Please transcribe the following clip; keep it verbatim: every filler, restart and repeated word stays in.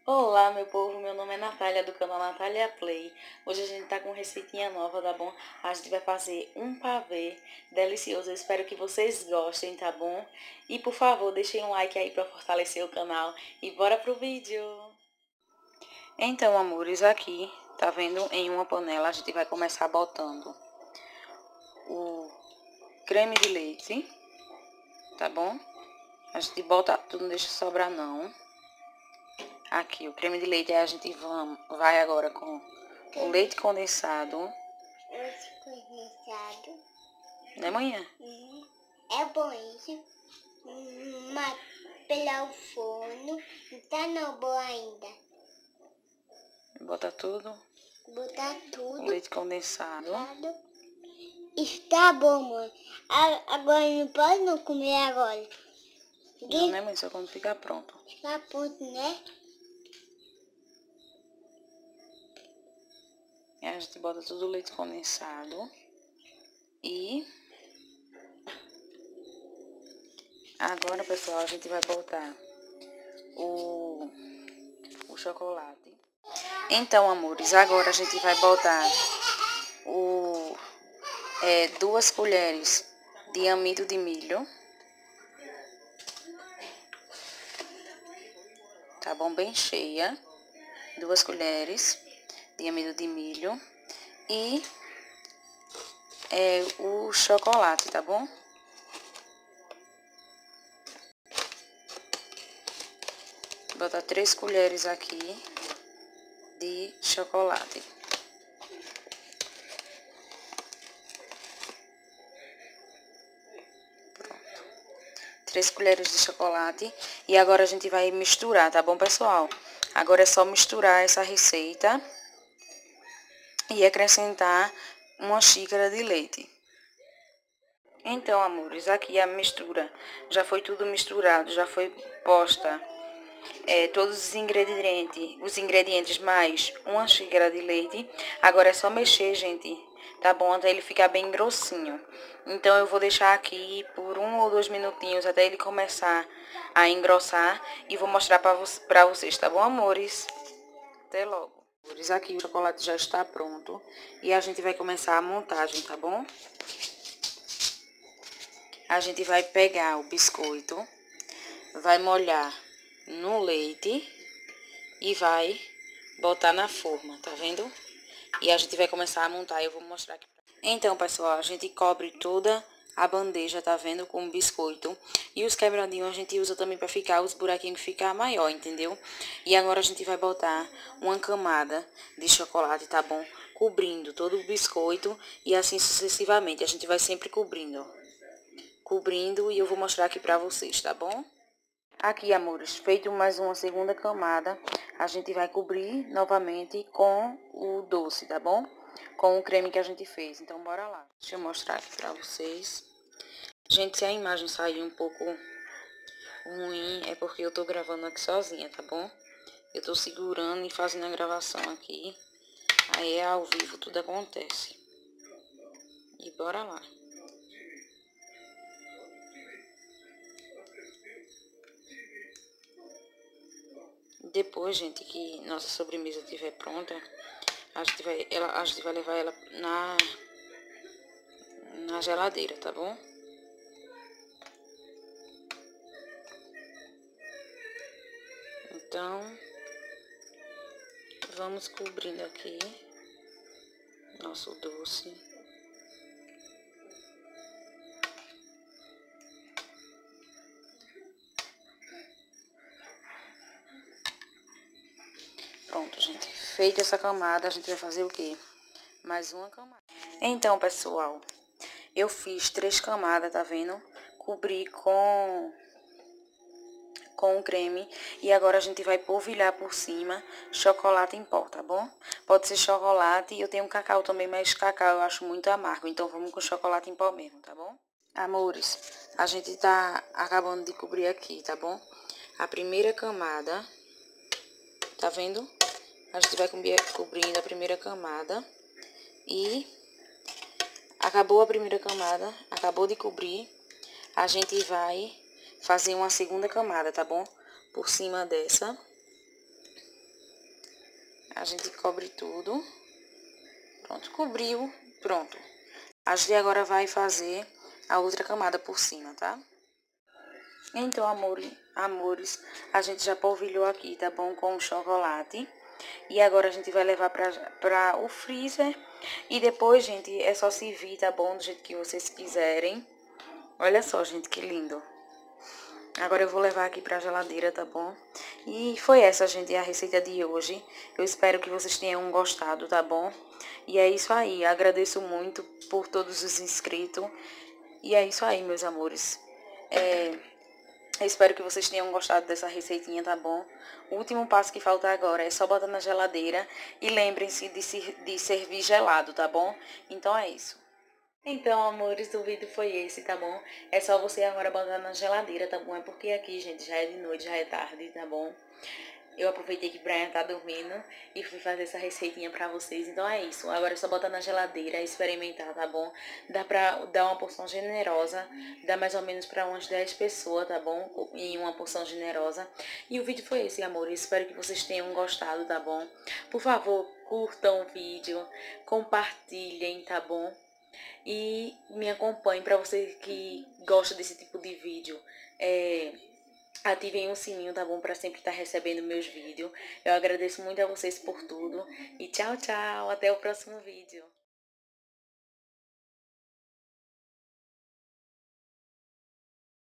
Olá, meu povo, meu nome é Natália, do canal Natália Play. Hoje a gente tá com uma receitinha nova, tá bom? A gente vai fazer um pavê delicioso, eu espero que vocês gostem, tá bom? E por favor, deixem um like aí pra fortalecer o canal e bora pro vídeo! Então, amores, aqui, tá vendo? Em uma panela a gente vai começar botando o creme de leite, tá bom? A gente bota tudo, não deixa sobrar não. Aqui, o creme de leite, aí a gente vamos, vai agora com o leite condensado. Leite condensado. Né, manhã? Uhum. É bom isso. Mas pelo forno. Não tá não bom ainda. Bota tudo. Botar tudo. O leite condensado. Está bom, mãe. Agora não pode não comer agora. Não, né, mãe? Só quando ficar pronto. Ficar pronto, né? E a gente bota tudo o leite condensado. E agora, pessoal, a gente vai botar o, o chocolate. Então, amores, agora a gente vai botar o, é, duas colheres de amido de milho. Tá bom? Bem cheia. Duas colheres de amido de milho. E é, o chocolate, tá bom? Vou botar três colheres aqui de chocolate. Pronto. Três colheres de chocolate. E agora a gente vai misturar, tá bom, pessoal? Agora é só misturar essa receita e acrescentar uma xícara de leite. Então, amores, aqui a mistura já foi tudo misturado, já foi posta é, todos os ingredientes, os ingredientes mais uma xícara de leite. Agora é só mexer, gente, tá bom? Até ele ficar bem grossinho. Então eu vou deixar aqui por um ou dois minutinhos até ele começar a engrossar e vou mostrar para vo pra vocês, tá bom, amores? Até logo. Amores, aqui o chocolate já está pronto e a gente vai começar a montagem, tá bom? A gente vai pegar o biscoito, vai molhar no leite e vai botar na forma, tá vendo? E a gente vai começar a montar, eu vou mostrar aqui. Então, pessoal, a gente cobre toda a bandeja, tá vendo? Com o biscoito. E os quebradinhos a gente usa também pra ficar os buraquinhos ficar maior, entendeu? E agora a gente vai botar uma camada de chocolate, tá bom? Cobrindo todo o biscoito e assim sucessivamente. A gente vai sempre cobrindo, cobrindo e eu vou mostrar aqui pra vocês, tá bom? Aqui, amores, feito mais uma segunda camada, a gente vai cobrir novamente com o doce, tá bom? Com o creme que a gente fez. Então, bora lá. Deixa eu mostrar aqui pra vocês. Gente, se a imagem sair um pouco ruim, é porque eu tô gravando aqui sozinha, tá bom? Eu tô segurando e fazendo a gravação aqui. Aí é ao vivo, tudo acontece. E bora lá. Depois, gente, que nossa sobremesa estiver pronta, a gente vai, ela, a gente vai levar ela na, na geladeira, tá bom? Então, vamos cobrindo aqui nosso doce. Pronto, gente. Feita essa camada, a gente vai fazer o quê? Mais uma camada. Então, pessoal, eu fiz três camadas, tá vendo? Cobri com, com o creme. E agora a gente vai polvilhar por cima chocolate em pó, tá bom? Pode ser chocolate. Eu tenho cacau também, mas cacau eu acho muito amargo. Então, vamos com chocolate em pó mesmo, tá bom? Amores, a gente tá acabando de cobrir aqui, tá bom? A primeira camada, tá vendo? A gente vai cobrindo a primeira camada e acabou a primeira camada, acabou de cobrir, a gente vai fazer uma segunda camada, tá bom? Por cima dessa. A gente cobre tudo. Pronto, cobriu, pronto. A gente agora vai fazer a outra camada por cima, tá? Então, amores, amores, a gente já polvilhou aqui, tá bom? Com o chocolate. E agora a gente vai levar pra, pra o freezer. E depois, gente, é só servir, tá bom? Do jeito que vocês quiserem. Olha só, gente, que lindo. Agora eu vou levar aqui pra geladeira, tá bom? E foi essa, gente, a receita de hoje. Eu espero que vocês tenham gostado, tá bom? E é isso aí. Agradeço muito por todos os inscritos. E é isso aí, meus amores. É... Eu espero que vocês tenham gostado dessa receitinha, tá bom? O último passo que falta agora é só botar na geladeira. E lembrem-se de, de servir gelado, tá bom? Então é isso. Então, amores, o vídeo foi esse, tá bom? É só você agora botar na geladeira, tá bom? É porque aqui, gente, já é de noite, já é tarde, tá bom? Eu aproveitei que o Brian tá dormindo e fui fazer essa receitinha pra vocês. Então é isso. Agora é só botar na geladeira, experimentar, tá bom? Dá pra dar uma porção generosa. Dá mais ou menos pra umas dez pessoas, tá bom? Em uma porção generosa. E o vídeo foi esse, amores. Espero que vocês tenham gostado, tá bom? Por favor, curtam o vídeo. Compartilhem, tá bom? E me acompanhem para você que gosta desse tipo de vídeo. É... Ativem o sininho, tá bom? Pra sempre estar recebendo meus vídeos. Eu agradeço muito a vocês por tudo. E tchau, tchau. Até o próximo vídeo.